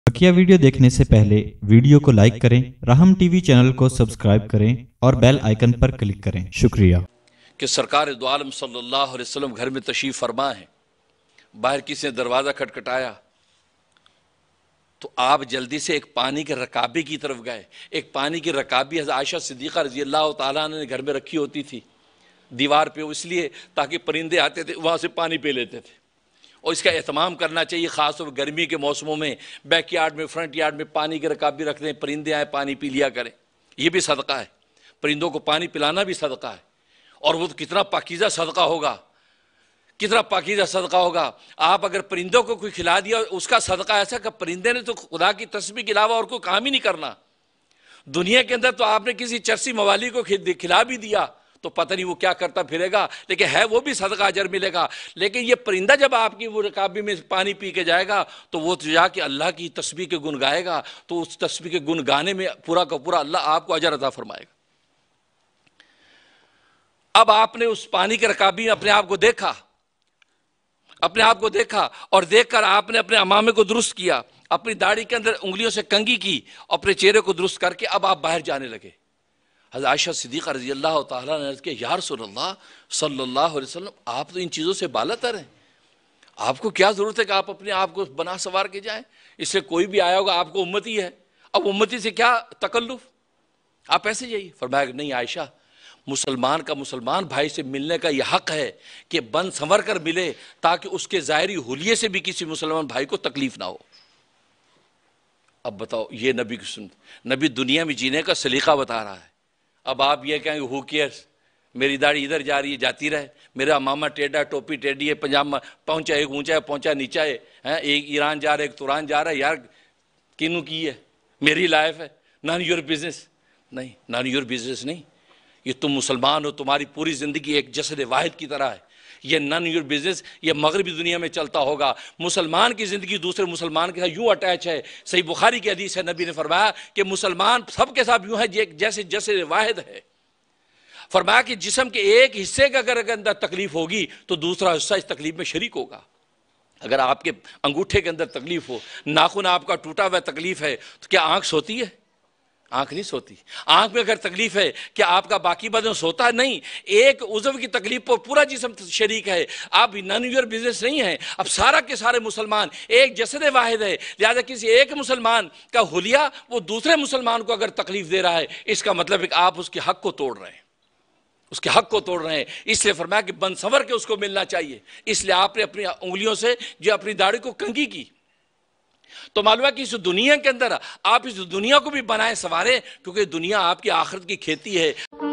बकिया video देखने से पहले वीडियो को लाइक करें, राहम टीवी चैनल को सब्सक्राइब करें और बेल आइकन पर क्लिक करें। शुक्रिया। कि सरकार दो आलम सल्लल्लाहु अलैहि वसल्लम घर में तशरीफ़ फरमा है। बाहर किसी ने दरवाज़ा खटखटाया तो आप जल्दी से एक पानी के रकाबे की तरफ गए। एक पानी की रकाबी हज़रत आयशा सिद्दीक़ा रज़ी अल्लाह तआला अन्हा ने घर में रखी होती थी दीवार पे, इसलिए ताकि परिंदे आते थे वहाँ से पानी पी लेते थे। और इसका एहतमाम करना चाहिए, ख़ास तौर पर गर्मी के मौसमों में बैक यार्ड में, फ्रंट यार्ड में पानी की रकाबी रख दें, परिंदे आए पानी पी लिया करें। ये भी सदका है, परिंदों को पानी पिलाना भी सदका है। और वो कितना पाकीज़ा सदका होगा, कितना पाकीज़ा सदका होगा। आप अगर परिंदों को कोई खिला दिया, उसका सदका ऐसा कि परिंदे ने तो खुदा की तस्बीह के अलावा और कोई काम ही नहीं करना। दुनिया के अंदर तो आपने किसी चरसी मवाली को खिला भी दिया तो पता नहीं वो क्या करता फिरेगा, लेकिन है वो भी सदका अजर मिलेगा। लेकिन ये परिंदा जब आपकी वो रकाबी में पानी पी के जाएगा तो वो जाके अल्लाह की तस्बीह के गुण गाएगा, तो उस तस्बीह के गुण गाने में पूरा का पूरा अल्लाह आपको अजर अता फरमाएगा। अब आपने उस पानी के रकाबी में अपने आप को देखा, अपने आप को देखा और देखकर आपने अपने अमामे को दुरुस्त किया, अपनी दाढ़ी के अंदर उंगलियों से कंघी की, अपने चेहरे को दुरुस्त करके अब आप बाहर जाने लगे। हज़रत आयशा सिद्दीक़ा रज़ी अल्लाह तआला ने अर्ज़ किया, या रसूलल्लाह सल्लल्लाहु अलैहि वसल्लम, आप तो इन चीज़ों से बालातर हैं, आपको क्या ज़रूरत है कि आप अपने आप को बना सवार के जाएं। इससे कोई भी आया होगा आपको उम्मती है, अब उम्मती से क्या तकल्लुफ़, आप ऐसे जाइए। फरमाया नहीं आयशा, मुसलमान का मुसलमान भाई से मिलने का यह हक़ है कि बन संवर कर मिले, ताकि उसके ज़ाहिरी हुलिये से भी किसी मुसलमान भाई को तकलीफ़ ना हो। अब बताओ, ये नबी की सुन्नत, नबी दुनिया में जीने का सलीका बता रहा है। अब आप ये कहेंगे हु केयर्स, मेरी दाढ़ी इधर जा रही है जाती रहे, मेरा मामा टेढ़ा, टोपी टेढ़ी है, पजामा पहुंचा एक ऊंचा है पहुंचा नीचा है, एक ईरान जा रहा है एक तुरान जा रहा है, यार किनू की है, मेरी लाइफ है, नॉन योर बिजनेस। नहीं, नॉन योर बिजनेस नहीं, ये तुम मुसलमान हो, तुम्हारी पूरी ज़िंदगी एक जसद वाहिद की तरह है। ये नॉन योर बिजनेस ये मगरबी दुनिया में चलता होगा। मुसलमान की ज़िंदगी दूसरे मुसलमान के साथ यूँ अटैच है। सही बुखारी की हदीस है, नबी ने फरमाया कि मुसलमान सबके साथ यूँ है जैसे जैसे वाहिद है। फरमाया कि जिस्म के एक हिस्से का अगर अंदर तकलीफ होगी तो दूसरा हिस्सा इस तकलीफ में शरीक होगा। अगर आपके अंगूठे के अंदर तकलीफ हो, नाखून आपका टूटा हुआ तकलीफ है, तो क्या आँख सोती है? आंख नहीं सोती। आंख में अगर तकलीफ है, क्या आपका बाकी बदन सोता है? नहीं। एक उज़व की तकलीफ पर पूरा जिस्म शरीक है। आप नॉन योर बिजनेस नहीं है। अब सारा के सारे मुसलमान एक जसद वाहिद है, लिहाजा किसी एक मुसलमान का हुलिया वो दूसरे मुसलमान को अगर तकलीफ दे रहा है, इसका मतलब है कि आप उसके हक को तोड़ रहे हैं, उसके हक को तोड़ रहे हैं। इसलिए फरमाया कि बन संवर के उसको मिलना चाहिए। इसलिए आपने अपनी उंगलियों से जो अपनी दाढ़ी को कंघी की, तो मालूम है कि इस दुनिया के अंदर आप इस दुनिया को भी बनाए सवारे, क्योंकि दुनिया आपकी आखिरत की खेती है।